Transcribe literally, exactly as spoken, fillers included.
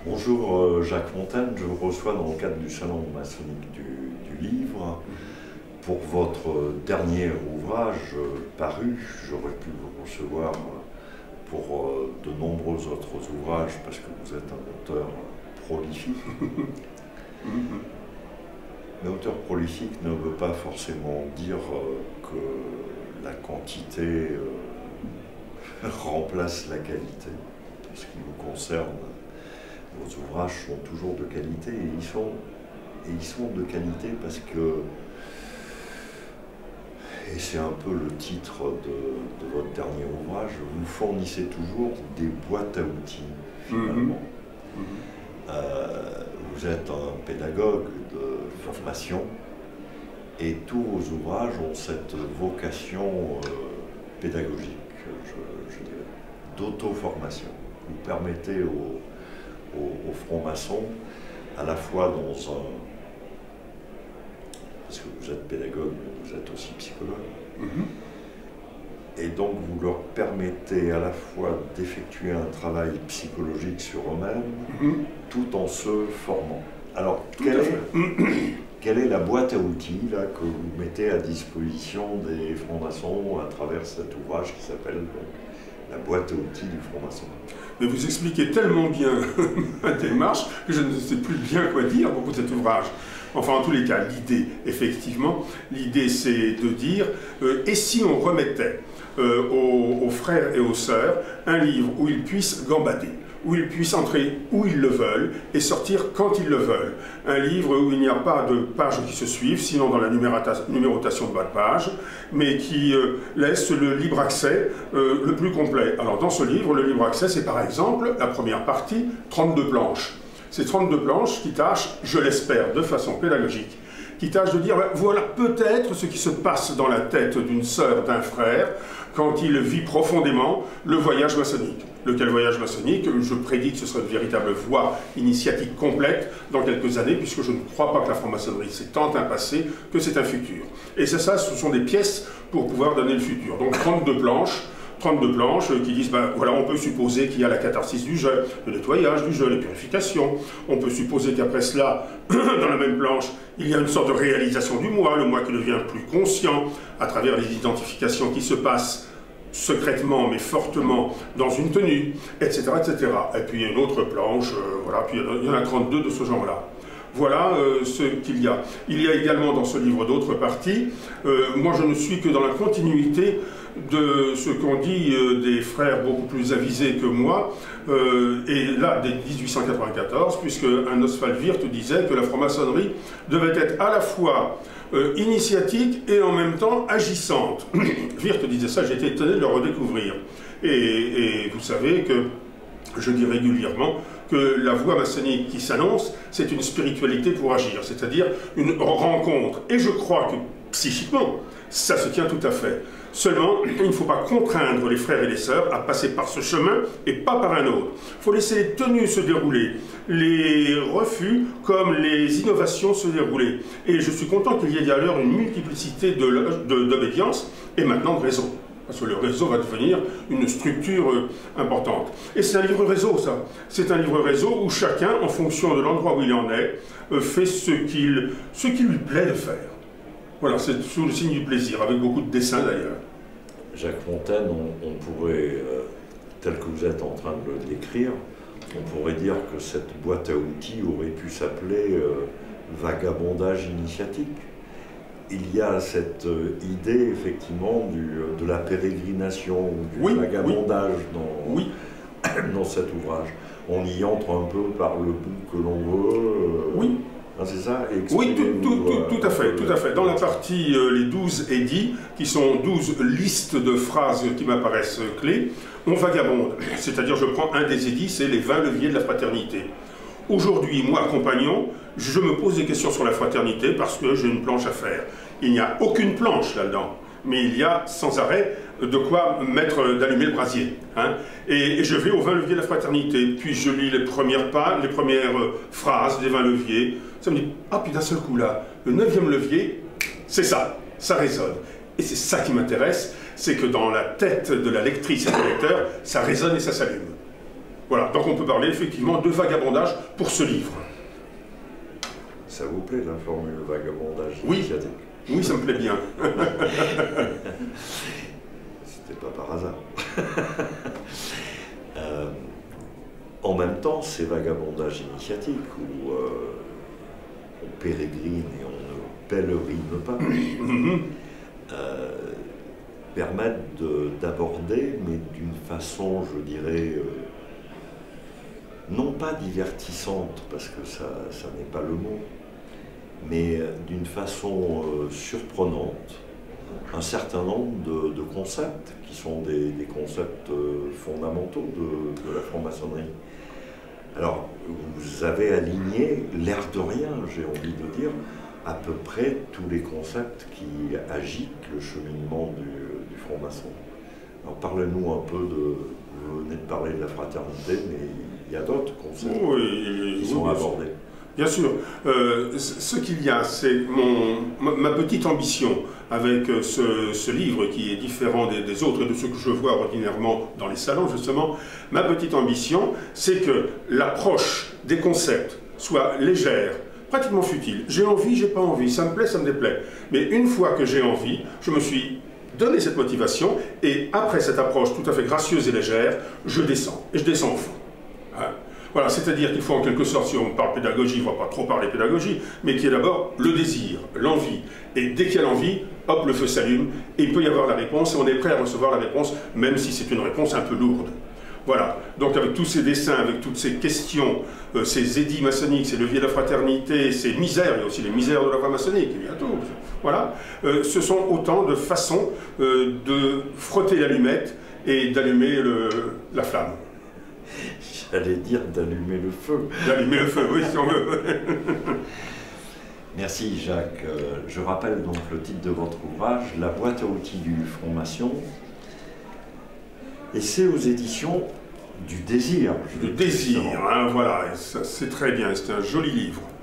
Bonjour euh, Jacques Fontaine, je vous reçois dans le cadre du Salon maçonnique du, du livre. Pour votre dernier ouvrage euh, paru, j'aurais pu vous recevoir pour euh, de nombreux autres ouvrages parce que vous êtes un auteur prolifique. Mais auteur prolifique ne veut pas forcément dire euh, que la quantité euh, remplace la qualité. En ce qui vous concerne, vos ouvrages sont toujours de qualité et ils sont, et ils sont de qualité parce que, et c'est un peu le titre de, de votre dernier ouvrage, vous fournissez toujours des boîtes à outils, finalement. Mmh. Mmh. Euh, vous êtes un pédagogue de formation et tous vos ouvrages ont cette vocation euh, pédagogique, je, je dirais, d'auto-formation. Vous permettez aux, aux, aux francs-maçons, à la fois dans un... parce que vous êtes pédagogue, mais vous êtes aussi psychologue, mm-hmm. et donc vous leur permettez à la fois d'effectuer un travail psychologique sur eux-mêmes, mm-hmm. tout en se formant. Alors, quelle est, quelle est la boîte à outils là, que vous mettez à disposition des francs-maçons à travers cet ouvrage qui s'appelle la boîte à outils du franc-maçon? Mais vous expliquez tellement bien ma démarche que je ne sais plus bien quoi dire à propos de cet ouvrage. Enfin, en tous les cas, l'idée, effectivement, l'idée c'est de dire, euh, et si on remettait euh, aux, aux frères et aux sœurs un livre où ils puissent gambader, où ils puissent entrer où ils le veulent et sortir quand ils le veulent. Un livre où il n'y a pas de pages qui se suivent, sinon dans la numérotation de bas de page, mais qui euh, laisse le libre accès euh, le plus complet. Alors dans ce livre, le libre accès, c'est par exemple la première partie, trente-deux planches. Ces trente-deux planches qui tâchent, je l'espère, de façon pédagogique, qui tâchent de dire, ben, voilà peut-être ce qui se passe dans la tête d'une sœur, d'un frère, quand il vit profondément le voyage maçonnique. Lequel voyage maçonnique, je prédis que ce sera une véritable voie initiatique complète dans quelques années, puisque je ne crois pas que la franc-maçonnerie c'est tant un passé que c'est un futur. Et c'est ça, ce sont des pièces pour pouvoir donner le futur. Donc trente-deux planches, trente-deux planches qui disent, ben voilà, on peut supposer qu'il y a la catharsis du jeu, le nettoyage du jeu, les purifications. On peut supposer qu'après cela, dans la même planche, il y a une sorte de réalisation du moi, le moi qui devient plus conscient à travers les identifications qui se passent secrètement mais fortement dans une tenue, et cetera, et cetera. Et puis il y a une autre planche, euh, voilà, puis il y en a trente-deux de ce genre-là. Voilà euh, ce qu'il y a. Il y a également dans ce livre d'autres parties. Euh, moi je ne suis que dans la continuité de ce qu'ont dit euh, des frères beaucoup plus avisés que moi, euh, et là dès mille huit cent quatre-vingt-quatorze, puisque un Oswald Wirth disait que la franc-maçonnerie devait être à la fois euh, initiatique et en même temps agissante. Wirth disait ça, j'ai été étonné de le redécouvrir. Et, et vous savez que je dis régulièrement que la voie maçonnique qui s'annonce, c'est une spiritualité pour agir, c'est-à-dire une rencontre. Et je crois que psychiquement, ça se tient tout à fait. Seulement, il ne faut pas contraindre les frères et les sœurs à passer par ce chemin et pas par un autre. Il faut laisser les tenues se dérouler, les refus comme les innovations se dérouler. Et je suis content qu'il y ait alors une multiplicité d'obédience et maintenant de réseau. Parce que le réseau va devenir une structure euh, importante. Et c'est un livre réseau, ça. C'est un livre réseau où chacun, en fonction de l'endroit où il en est, euh, fait ce qu'il ce qui lui plaît de faire. Voilà, c'est sous le signe du plaisir, avec beaucoup de dessins d'ailleurs. Jacques Fontaine, on, on pourrait, euh, tel que vous êtes en train de le décrire, on pourrait dire que cette boîte à outils aurait pu s'appeler euh, vagabondage initiatique. Il y a cette euh, idée, effectivement, du, de la pérégrination, du oui, vagabondage oui. Dans, oui. dans cet ouvrage. On y entre un peu par le bout que l'on veut. Euh, oui. Ah, c'est ça? Oui, tout, tout, tout, tout à fait, tout à fait. Dans la partie euh, les douze édits, qui sont douze listes de phrases qui m'apparaissent clés, on vagabonde. C'est-à-dire, je prends un des édits, c'est les vingt leviers de la fraternité. Aujourd'hui, moi, compagnon, je me pose des questions sur la fraternité parce que j'ai une planche à faire. Il n'y a aucune planche là-dedans, mais il y a sans arrêt de quoi mettre, d'allumer le brasier. Hein. Et, et je vais aux vingt leviers de la fraternité, puis je lis les premières pas, les premières phrases des vingt leviers. Ça me dit, ah, puis d'un seul coup là, le neuvième levier, c'est ça, ça résonne. Et c'est ça qui m'intéresse, c'est que dans la tête de la lectrice et du lecteur, ça résonne et ça s'allume. Voilà, donc on peut parler effectivement de vagabondage pour ce livre. Ça vous plaît la formule vagabondage Oui, initiatique? Oui, ça me plaît bien. C'était pas par hasard. euh, en même temps, ces vagabondages initiatiques où euh, on pérégrine et on ne pèlerine pas, euh, permettent d'aborder, mais d'une façon, je dirais, euh, non pas divertissante, parce que ça, ça n'est pas le mot, mais d'une façon euh, surprenante, un certain nombre de, de concepts qui sont des, des concepts euh, fondamentaux de, de la franc-maçonnerie. Alors, vous avez aligné, l'air de rien, j'ai envie de dire, à peu près tous les concepts qui agitent le cheminement du, du franc-maçon. Alors, parlez-nous un peu de... Vous venez de parler de la fraternité, mais il y a d'autres concepts oui, qui sont oui, abordés. Bien sûr. Euh, ce qu'il y a, c'est ma petite ambition avec ce, ce livre qui est différent des, des autres et de ce que je vois ordinairement dans les salons, justement. Ma petite ambition, c'est que l'approche des concepts soit légère, pratiquement futile. J'ai envie, j'ai pas envie, ça me plaît, ça me déplaît. Mais une fois que j'ai envie, je me suis donné cette motivation et après cette approche tout à fait gracieuse et légère, je descends. Et je descends au fond. Hein? Voilà, c'est-à-dire qu'il faut en quelque sorte, si on parle pédagogie, il ne va pas trop parler pédagogie, mais qu'il y ait d'abord le désir, l'envie. Et dès qu'il y a l'envie, hop, le feu s'allume, et il peut y avoir la réponse, et on est prêt à recevoir la réponse, même si c'est une réponse un peu lourde. Voilà, donc avec tous ces dessins, avec toutes ces questions, euh, ces édits maçonniques, ces leviers de la fraternité, ces misères, il y a aussi les misères de la voie maçonnique, et bientôt, voilà, euh, ce sont autant de façons euh, de frotter l'allumette et d'allumer la flamme. J'allais dire d'allumer le feu. D'allumer le feu, oui, si on veut. Merci Jacques. Je rappelle donc le titre de votre ouvrage, La boîte à outils du franc-maçon. Et c'est aux éditions du désir. Du désir, hein, voilà, c'est très bien, c'est un joli livre.